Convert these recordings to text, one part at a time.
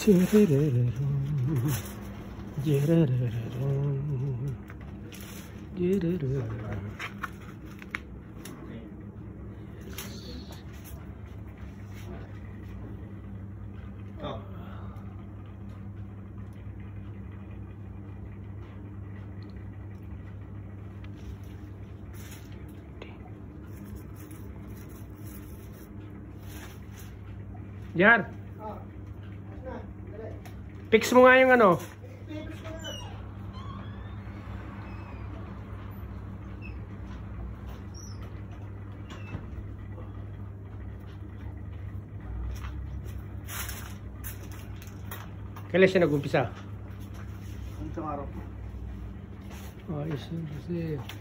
Jar, fix mo nga yung ano. Kailan siya nag-umpisa? Isang araw po. Ayos yun kasi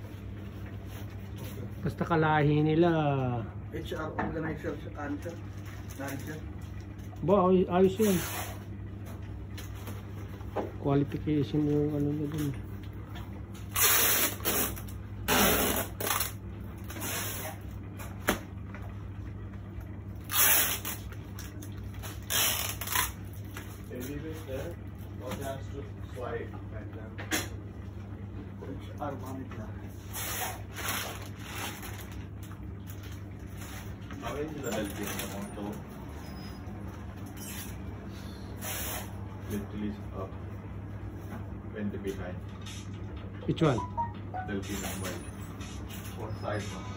basta kalahi nila. HR organizer sa cancer. Manager. Ba, ayos yun. Qualification yung ano na dun. HR manager. Away sila dalhin na kung ito. Literally when to be behind. Which one? They'll be numbered. What side?